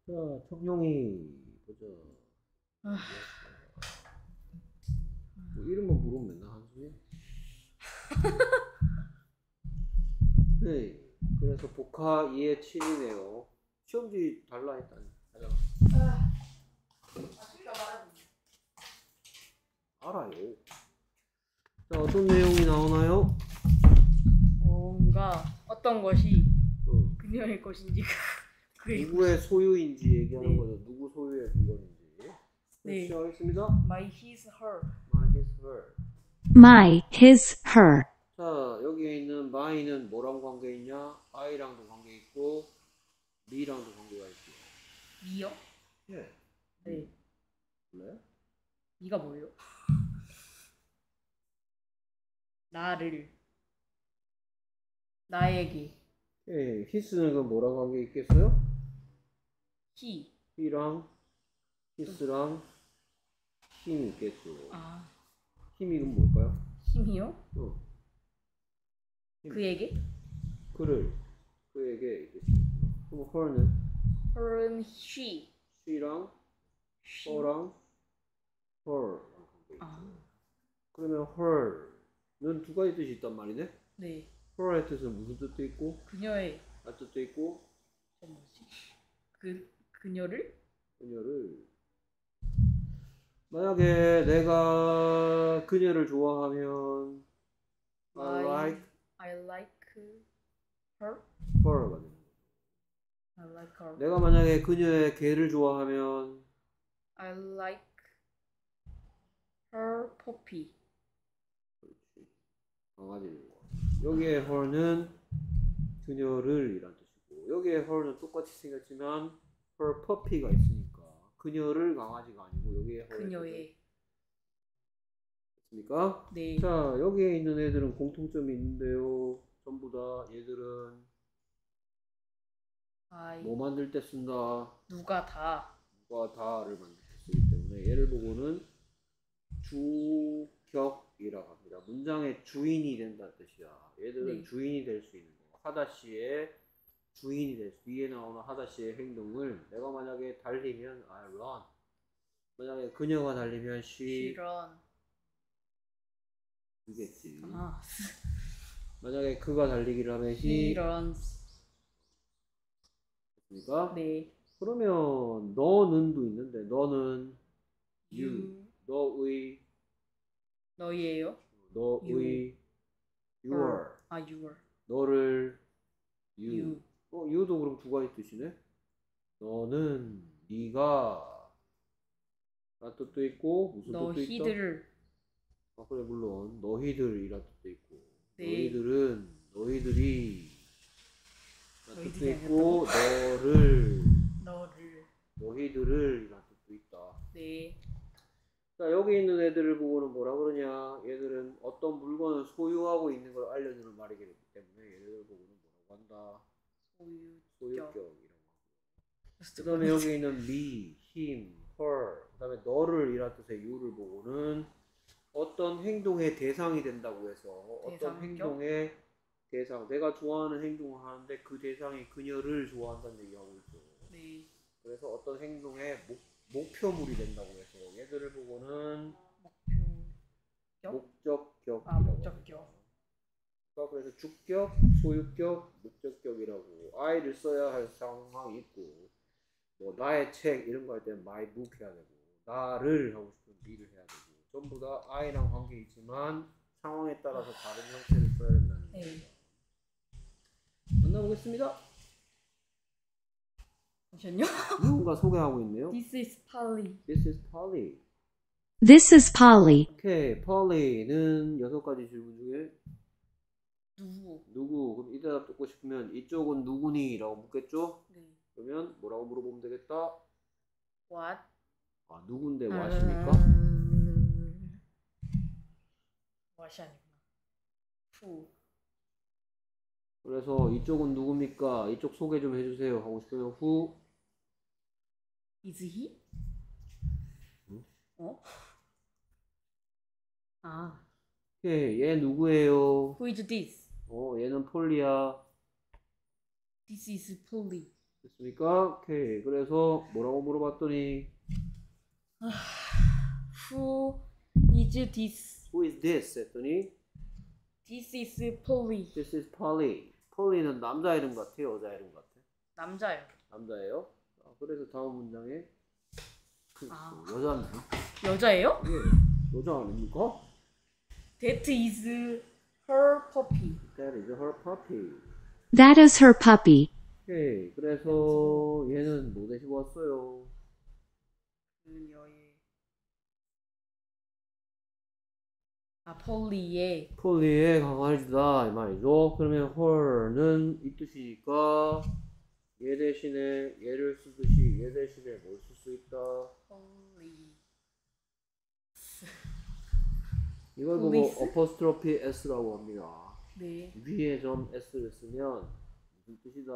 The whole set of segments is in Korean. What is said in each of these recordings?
자, 청룡이 보자. 아, 뭐 이름만 부르면 맨날 한숨이야. 네. 그래서 복화 2의 7이네요. 시험지 달라 했다니. 가자. 알아요. 자, 어떤 내용이 나오나요? 뭔가 어떤 것이 어. 그녀의 것인지 그의 누구의 소유인지 얘기하는 네. 거죠. 누구 소유의 물건인지. 네. 시작하겠습니다. my, his, her. My, his, her. My, his, her. 자, 여기에 있는 my는 뭐랑 관계 있냐? I랑도 관계 있고, me랑도 관계가 있고. 미요? 예. 네. 몰라요? 미가 뭐예요? 나를 나에게 예, his는 그럼 뭐랑 관계 있겠어요? he. he랑 his랑 힘이 있겠죠. 아, 힘이 그럼 뭘까요? 힘이요? 어. 힘. 그에게? 그에게 있겠죠. 그럼 her는 her는 she. she랑 she. her랑 her. 아, 그러면 her는 두 가지 뜻이 있단 말이네. 네. her의 뜻은 무슨 뜻도 있고, 그녀의 뜻도 있고, 뭐지? 그녀를 그녀를 만약에 내가 그녀를 좋아하면 I like her. her가 되는 거야. I like her. 내가 만약에 그녀의 개를 좋아하면 I like her puppy. 그렇지. 강아지를 좋아. 여기에 her는 그녀를 이란 뜻이고, 여기에 her는 똑같이 생겼지만 her puppy가 있으니까 그녀를 강아지가 아니고 여기에 her 그녀의. 됐습니까? 네. 자, 여기에 있는 애들은 공통점이 있는데요. 전부 다 얘들은 뭐 만들 때 쓴다? 누가 다. 누가 다를 만들 때 쓰기 때문에 얘를 보고는 주격이라고 합니다. 문장의 주인이 된다는 뜻이야. 얘들은 네. 주인이 될 수 있는 거. 하다시의 주인이 될 수, 위에 나오는 하다시의 행동을 내가 만약에 달리면 I run. 만약에 그녀가 달리면 she run. 이겠지. 아, 만약에 그가 달리기를 하면 he runs. 됐습니까? 네. 그러면 너는도 있는데 너는 you, 너의, 너희예요? 너의, your, 아, your. 너를, you. you도 그럼 두 가지 뜻이네. 너는, 네가, 라는 뜻도 있고 무슨 뜻도 있다? 너희들. 아 그래 물론 너희들이라는 뜻도 있고 네. 너희들은, 너희들이 라는 뜻도 너희들이 있고 너희들을 이라는 뜻도 있다. 네. 자, 여기 있는 애들을 보고는 뭐라 그러냐? 얘들은 어떤 물건을 소유하고 있는 걸 알려주는 말이기 때문에 얘들을 보고는 뭐라고 한다? 소유격이라고 하고. 그 다음에 여기 있는 me, him, her, 그 다음에 너를 이란 뜻의 you를 보고는 어떤 행동의 대상이 된다고 해서 어떤 행동의 대상, 내가 좋아하는 행동을 하는데 그 대상이 그녀를 좋아한다는 얘기하고 있죠. 네. 그래서 어떤 행동의 목표물이 된다고 해서 얘들을 보고는 목적격. 아, 목적격. 그래서 주격, 소유격, 목적격이라고 I를 써야 할 상황이 있고 뭐 나의 책 이런 거 할 때는 my book 해야 되고 나를 하고 싶으면 me를 해야 되고 전부 다 I랑 관계 있지만 상황에 따라서 다른 형태를 써야 된다는 거예요. 네. 만나보겠습니다. 잠시만요. 누군가 소개하고 있네요. This is Polly. This is Polly. This is Polly. 오케이, Polly는 6가지 질문 중에 누구? 그럼 이 대답 듣고 싶으면 이쪽은 누구니? 라고 묻겠죠? 네. 그러면 뭐라고 물어보면 되겠다? What? 아, 누군데 what입니까? what이 아니구나. Who? 그래서 이쪽은 누굽니까? 이쪽 소개 좀 해주세요. 하고 싶으면 who? Is he? 응? 어? 아. 오케이, 얘 누구예요? Who is this? 얘는 폴리야. This is Polly. 됐습니까? 오케이. 그래서 뭐라고 물어봤더니 Who is this? Who is this? 했더니 This is Polly. This is Polly. Polly는 남자 이름 같아, 여자 이름 같아? 남자요. 남자예요. 그래서 다음 문장에 아. 여자네요. 여자예요? 예, 여자 아닙니까? That is her puppy. That is her puppy. That is her puppy. 오케이. 그래서 얘는 뭐 대시고 왔어요? 그녀의 폴리의 폴리의 강아지다 이 말이죠. 그러면 her는 이 뜻이니까 얘 대신에 얘를 쓰듯이 얘 대신에 뭘 쓸 수 있다? 폴리. 이걸 보고 폴리스? 어퍼스트로피 s라고 합니다. 네. 위에 점 s를 쓰면 무슨 뜻이다?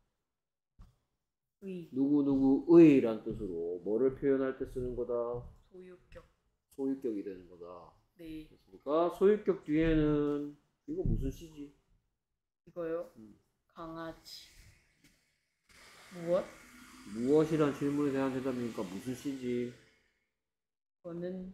의 누구누구의 란 뜻으로 뭐를 표현할 때 쓰는 거다? 소유격. 소유격이 되는 거다. 네. 됐습니까? 소유격 뒤에는 이거 무슨 시지? 이거요. 강아지. 무엇? 무엇이란 질문에 대한 대답이니까 무슨 시지? 저는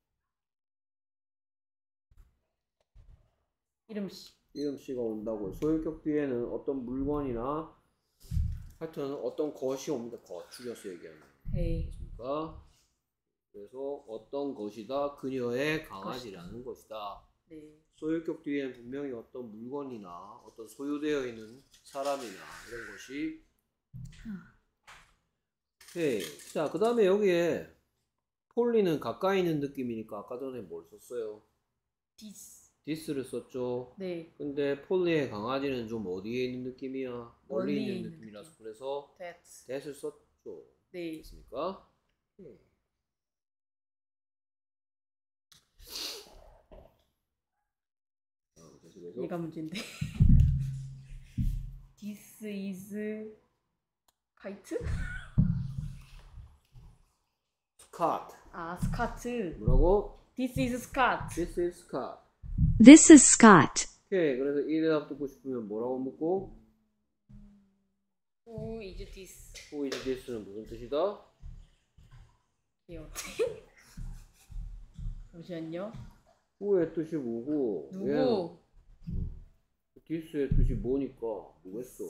이름씨. 이름씨가 온다고. 소유격 뒤에는 어떤 물건이나 하여튼 어떤 것이 옵니다. 것 줄여서 얘기하는 네. 거니까. 그래서 어떤 것이다. 그녀의 강아지라는 것이다. 네. 소유격 뒤에는 분명히 어떤 물건이나 어떤 소유되어 있는 사람이나 이런 것이. 오케이. 자, 그 다음에 여기에 폴리는 가까이 있는 느낌이니까 아까 전에 뭘 썼어요? this. this를 썼죠. 네. 근데 폴리의 강아지는 좀 어디에 있는 느낌이야? 멀리 멀리 있는 있는 느낌이라서 느낌. 그래서 that. that을 썼죠. 네. 됐습니까? 계속해서 얘가 문제인데. This is kite? Scott. 아, 스카트. 뭐라고? This is Scott. This is Scott. This is Scott. 오케이. 그래서 이 대답 듣고 싶으면 뭐라고 묻고? Who is this? Who is this는 무슨 뜻이다? 귀여운데? 잠시만요. who의 뜻이 뭐고? 누구? this의 뜻이 뭐니까? 뭐겠어?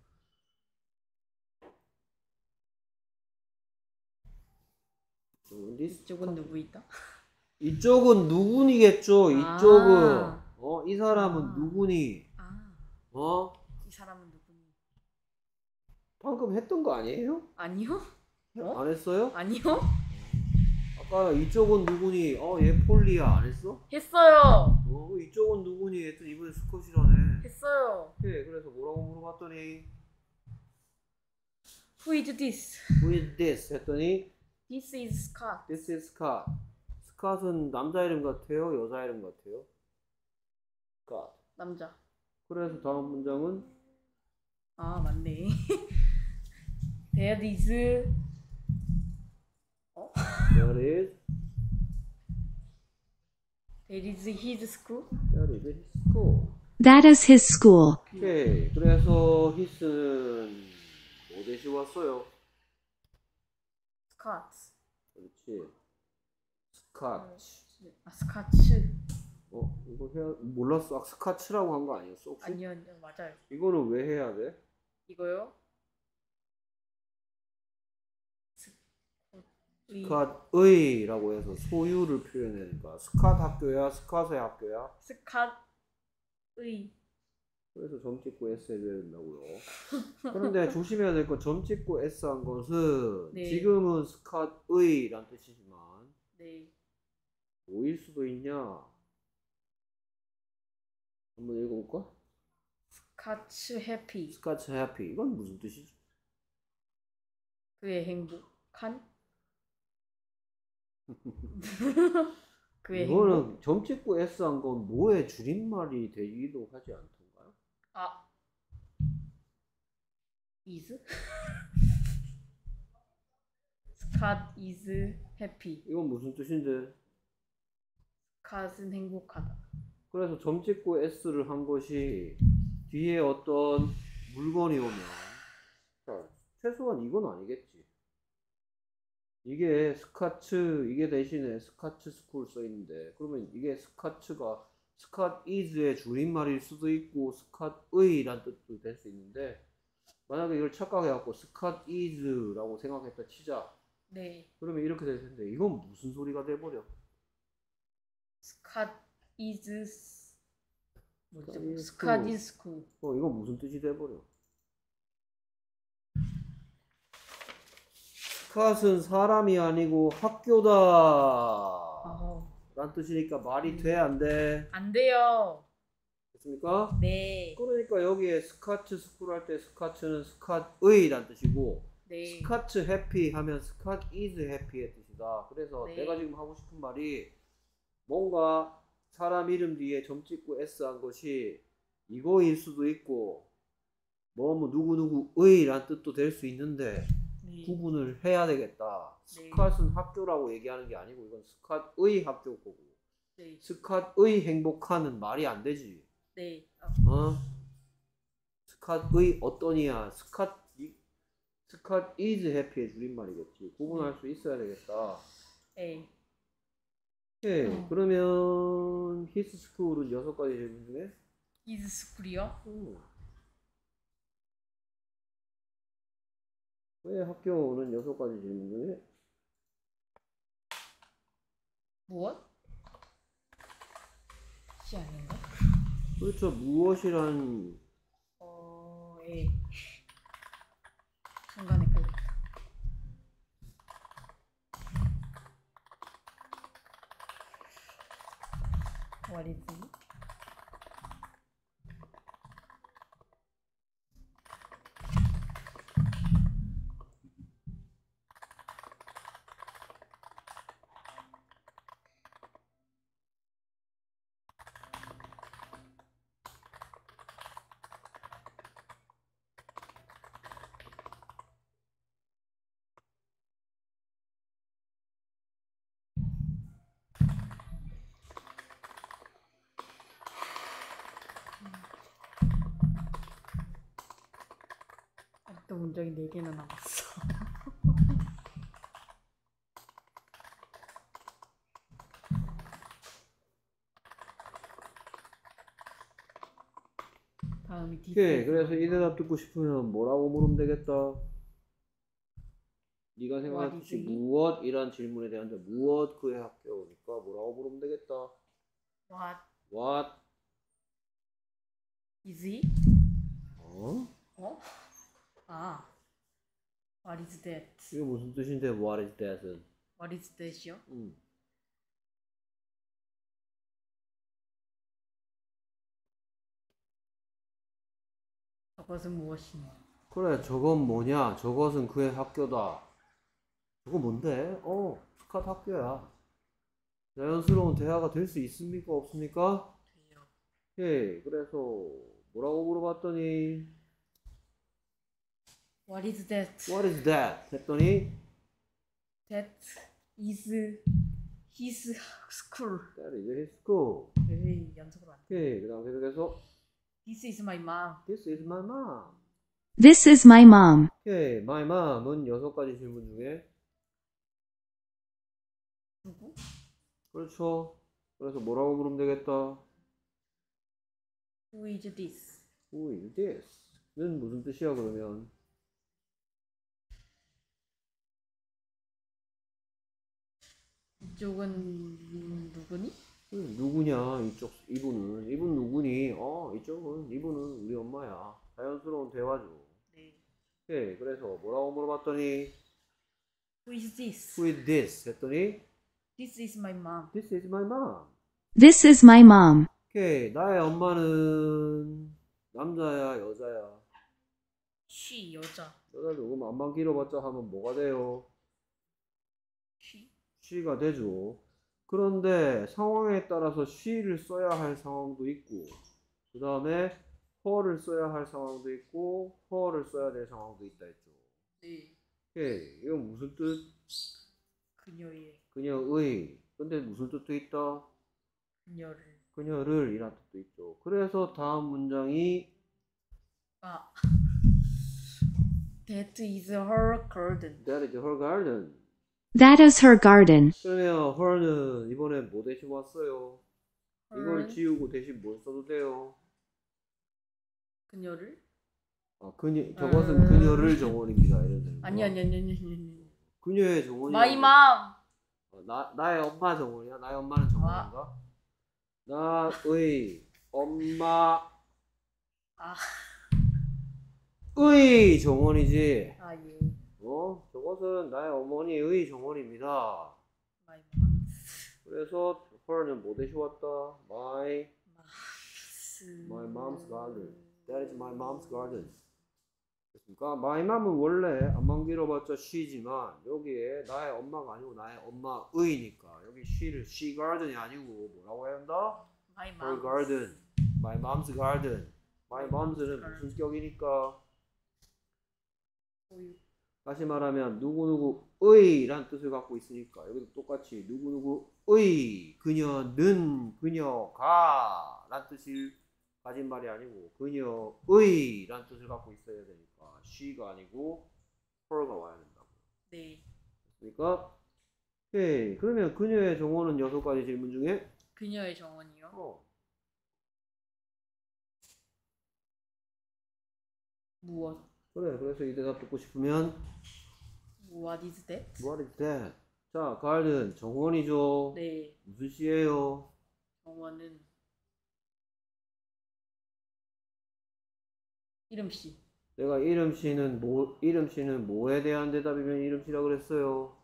이쪽은 누구 있다? 이쪽은 누구니겠죠? 아. 이쪽은 이 사람은 아. 누구니? 아, 이 사람은 누구니? 방금 했던 거 아니에요? 아니요? 어? 안 했어요? 아니요? 아까 이쪽은 누구니? 얘 폴리야 안 했어? 했어요. 이쪽은 누구니? 했더니 이번에 스컷이라네. 했어요. 예, 그래서 뭐라고 물어봤더니 Who is this? Who is this? 했더니 This is Scott. This is Scott. 스캇은 남자 이름 같아요? 여자 이름 같아요? Scott. 남자. 그래서 다음 문장은 아, 맞네. That is That is his school. That is his school. That is his school. 오케이. 그래서 his는 뭐 대시고 왔어요? Scott. 그렇지. 스카치. 아, 스카츠. 이거 해야 몰랐어. 스카치라고 한 거 아니었어? 혹시? 아니요, 맞아요. 이거는 왜 해야 돼? 이거요? 스캇의라고 해서 소유를 표현하니까 스캇 학교야? 스캇의 학교야? 스캇의. 그래서 점 찍고 S 해줘야 된다고요. 그런데 조심해야 될 건 점 찍고 S 한 것은 네. 지금은 스캇의란 뜻이지만 네. 뭐일 수도 있냐? 한번 읽어볼까? 스카츠 해피. 스캇 해피 이건 무슨 뜻이지? 그의 행복한? 그의 행복? 이거는 점 찍고 S 한 건 뭐의 줄임말이 되기도 하지 않던가요? 아, is? Scott is happy. 이건 무슨 뜻인데? Scott은 행복하다. 그래서 점 찍고 S를 한 것이 뒤에 어떤 물건이 오면 자, 최소한 이건 아니겠지. 이게 스카츠, 이게 대신에 스카츠 스쿨 써 있는데, 그러면 이게 스카츠가 스캇 is의 줄임말일 수도 있고 스캇의란 뜻도 될 수 있는데, 만약에 이걸 착각해갖고 스캇 is라고 생각했다 치자. 네. 그러면 이렇게 될 텐데 이건 무슨 소리가 돼버려? 스캇 is 뭐죠? 스캇 is 스캇 is school. 이건 무슨 뜻이 돼버려? 스캇은 사람이 아니고 학교다 란 뜻이니까 말이 돼 안 돼? 안 돼요. 됐습니까? 네. 그러니까 여기에 스카츠 스쿨 할 때 스카츠는 스캇의 란 뜻이고, 네. 스카츠 해피 하면 스캇 is 해피의 뜻이다. 그래서 네. 내가 지금 하고 싶은 말이, 뭔가 사람 이름 뒤에 점 찍고 s 한 것이 이거일 수도 있고 뭐 누구누구의 란 뜻도 될 수 있는데, 네. 구분을 해야 되겠다. 네. 스캇은 학교라고 얘기하는 게 아니고 이건 스캇의 학교 거고, 네. 스캇의 행복한은 말이 안 되지. 네. 스캇의 어떠니야? 스캇 is happy의 줄임말이겠지. 구분할 수 있어야 되겠다. 네. 예, 그러면 his school은 6가지 질문 중에 is school이요? 왜 학교는 6가지 질문 중에 무엇? 시 아닌가? 그렇죠. 무엇이란 예. 순간 헷갈렸다. What is it? 아직도 문장이 4개나 남았어. 다음이 오케이. 그래서 이 대답 듣고 싶으면 뭐라고 물으면 되겠다. 네가 생각했듯이 What is it? 무엇이란 질문에 대한 무엇 그의 학교니까 뭐라고 물으면 되겠다. What What? is it? 어? 아. What is that? 이게 무슨 뜻인데 what is that은? What is that이요? 저것은 무엇이니? 그래, 저건 뭐냐? 저것은 그의 학교다. 저거 뭔데? 스캇 학교야. 자연스러운 대화가 될 수 있습니까? 없습니까? 돼요. 예, 그래서 뭐라고 물어봤더니 What is that? What is that? 했더니 That is his school. That is his school. 에이, 연속으로 안 돼. 예, 그 다음 계속해서 This is my mom. This is my mom. This is my mom. 예, my mom은 6가지 질문 중에 누구? 그렇죠. 그래서 뭐라고 물으면 되겠다. Who is this? Who is this? 는 무슨 뜻이야 그러면? 이쪽은 누구니? 누구냐 이분 누구니? 이분은 우리 엄마야. 자연스러운 대화죠. 네. 예, 그래서 뭐라고 물어봤더니 Who is this? Who is this? 했더니 This is my mom. This is my mom. This is my mom. 오케이, 나의 엄마는 남자야, 여자야? She 여자. 여자도 그럼 안만 길어봤자 하면 뭐가 돼요? She. she가 되죠. 그런데 상황에 따라서 she를 써야 할 상황도 있고, 그 다음에 her를 써야 할 상황도 있고, her를 써야 될 상황도 있다 했죠. 네. 오케이, 이건 무슨 뜻? 그녀의. 그녀의. 근데 무슨 뜻도 있다? 그녀를. 그녀를 이란 뜻도 있죠. 그래서 다음 문장이 That is her garden. That is her garden. That is her garden. 그러면 her는 이번에 뭐 대신 왔어요? 이걸 her는 지우고 대신 뭘 써도 돼요? 그녀를? 아, 저것은 그녀를 정원입니다. 이런 되는 거. 아니. 그녀의 정원이. My mom. 나의 엄마 정원이야? 나의 엄마는 정원인가? 나의 엄마. 아. 의 정원이지. 아 예. 저것은 나의 어머니의 정원입니다. My mom. 그래서 her는 뭐 대신 왔다? My mom's garden. That is my mom's garden. 됐습니까? My mom은 원래 안만 길어봤자 she지만 여기에 나의 엄마가 아니고 나의 엄마의니까 여기 she garden이 아니고 뭐라고 해야 한다? My her mom. garden. My mom's garden. My moms는 무슨 격이니까? 다시 말하면 누구누구의 란 뜻을 갖고 있으니까 여기도 똑같이 누구누구의 그녀는 그녀가 란 뜻을 가진 말이 아니고 그녀의 란 뜻을 갖고 있어야 되니까 she가 아니고 her가 와야 된다고. 네. 그러니까 오케이. 그러면 그녀의 정원은 6가지 질문 중에 그녀의 정원이요. 무엇? 그래. 그래서 이 대답 듣고 싶으면 What is that? What is that? 자, garden 정원이죠. 네. 무슨 시예요? 정원은 이름씨. 내가 이름씨는 뭐에 대한 대답이면 이름씨라 그랬어요?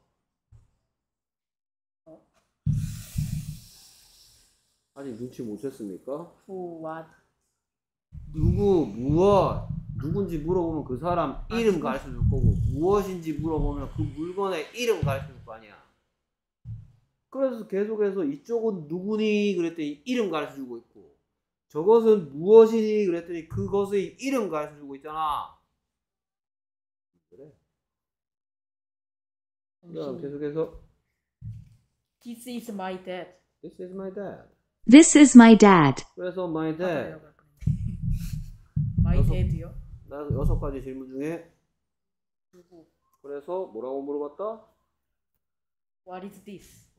아직 눈치 못 챘습니까? Who, what? 누구, 무엇, 누군지 물어보면 그 사람 이름 가르쳐 줄 거고 무엇인지 물어보면 그 물건의 이름 가르쳐 줄 거 아니야. 그래서 계속해서 이쪽은 누구니 그랬더니 이름 가르쳐 주고 있고 저것은 무엇이니 그랬더니 그것의 이름 가르쳐 주고 있잖아. 그래. 그럼 계속해서 This is my dad. This is my dad. This is my dad. 그래서 my dad. My dad요? 나 6가지 질문 중에 누구? 그래서 뭐라고 물어봤다? What is this?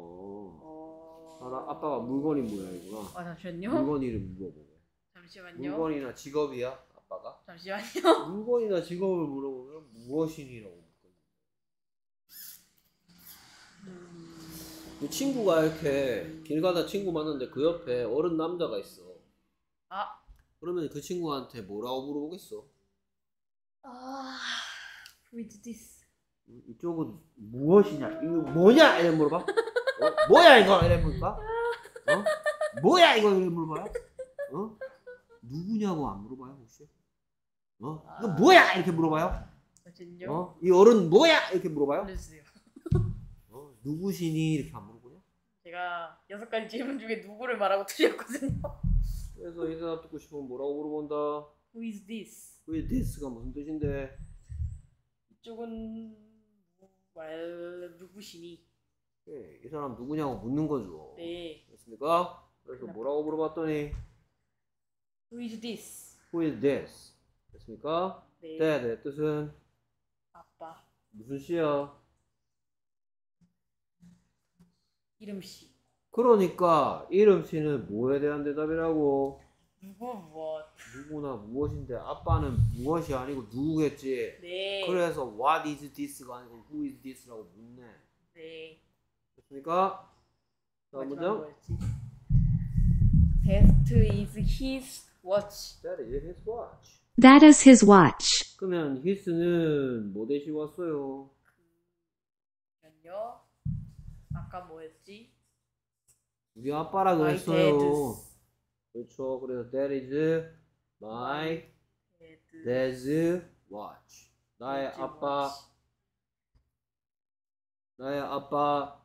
아빠가 물건이 모양이구나. 잠시만요. 물건 이름 물어보게. 잠시만요. 물건이나 직업이야? 아빠가? 잠시만요. 물건이나 직업을 물어보면 무엇이니라고 묻거든. 그 친구가 이렇게 길 가다 친구 만났는데 그 옆에 어른 남자가 있어. 그러면 그 친구한테 뭐라고 물어보겠어? Who is this? 이쪽은 무엇이냐? 이거 뭐냐? 이래 물어봐. 뭐야 이거? 이래 물어봐. 뭐야 이거? 이래 물어봐요. 누구냐고 안 물어봐요 혹시? 이거 뭐야? 이렇게 물어봐요. 잠시만요. 이 어른 뭐야? 이렇게 물어봐요. 알려주세요. 누구시니? 이렇게 안 물어보냐? 제가 6가지 질문 중에 누구를 말하고 틀렸거든요. 그래서 이 대답 듣고 싶으면 뭐라고 물어본다? Who is this? Who is this가 무슨 뜻인데? 이쪽은 누구시니? 이 사람 누구냐고 묻는 거죠. 네. 됐습니까? 그래서 뭐라고 물어봤더니 Who is this? Who is this? 됐습니까? 네. dad의 뜻은 아빠. 무슨 시야? 이름씨. 그러니까 이름씨는 뭐에 대한 대답이라고? 누구 무엇? 누구나 무엇인데 아빠는 무엇이 아니고 누구겠지? 네. 그래서 what is this가 아니고 who is this라고 묻네. 네. 됐습니까? 다음 문장. 뭐였지? That is his watch. That is his watch. That is his watch. 그러면 his는 뭐 대신 왔어요? 잠시만요. 아까 뭐였지? 우리 아빠라 My 그랬어요. dad's. 그렇죠. 그래서 that is my dad's watch. 나의 아빠. 나의 아빠.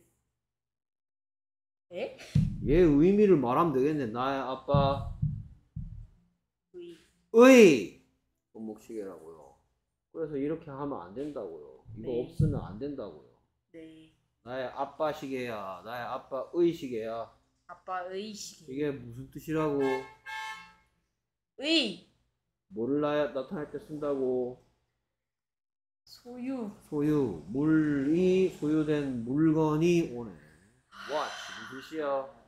에? 얘 의미를 말하면 되겠네. 나의 아빠. 의. 의 손목시계라고요. 그래서 이렇게 하면 안 된다고요. 이거 네. 없으면 안 된다고요. 네. 나의 아빠 시계야. 나의 아빠의 시계야. 아빠의 시계. 이게 무슨 뜻이라고? 의. 뭐를 나타낼 때 쓴다고? 소유. 물이 소유된 물건이 오네. What 무슨 시야?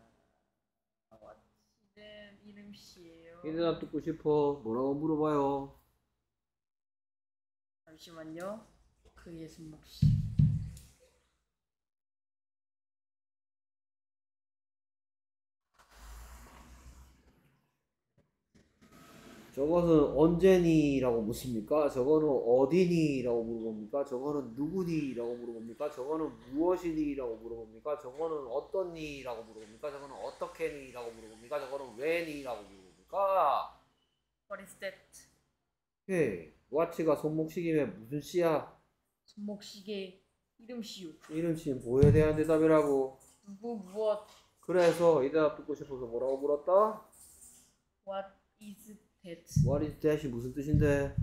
what은 이름씨예요. 이 대답 듣고 싶어. 뭐라고 물어봐요. 잠시만요. 그의 손목씨. 저것은 언제니라고 묻습니까? 저거는 어디니라고 물어봅니까? 저거는 누구니라고 물어봅니까? 저거는 무엇이니라고 물어봅니까? 저거는 어떻니라고 물어봅니까? 저거는 어떻게니라고 물어봅니까? 저거는 왜니라고 물어봅니까? What is that? 오케이. what가 손목시기면 무슨 시야? 손목시계 이름씨요. 이름씨 뭐에 대한 대답이라고. 누구 무엇? 그래서 이 대답 듣고 싶어서 뭐라고 물었다? What is that? What is that이 무슨 뜻인데?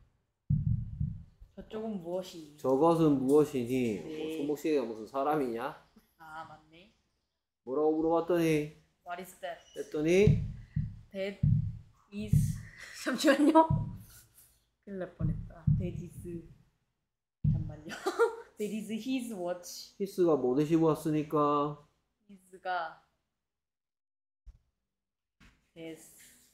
저쪽은 무엇이? 저것은 무엇이니? 네. 뭐 손목시계가 무슨 사람이냐? 아 맞네. 뭐라고 물어봤더니 What is that? 했더니 That is 잠시만요. 큰일 날 뻔했다. That is 잠만요. That is his watch. 히스가 뭐 대시 왔으니까 his가 his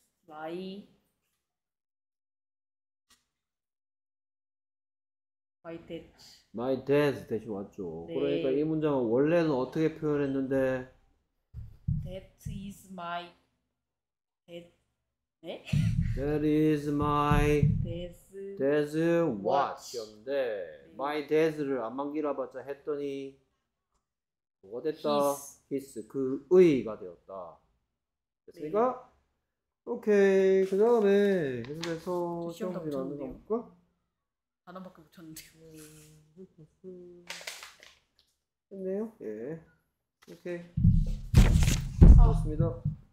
my dad. my dad 대시 왔죠. 네. 그러니까 이 문장은 원래는 어떻게 표현했는데 That is my dad. 네? That is my That's dad's watch. watch였는데 네. my dad를 안만 길어봤자 했더니 뭐가 됐다? his 그의가 되었다. 됐으니까 오케이. 그 다음에 계속해서 시험 다 시험지 나오는 거 붙였는데요? 볼까? 단어밖에 못 쳤는데. 됐네요. 예. 오케이. 아. 좋습니다.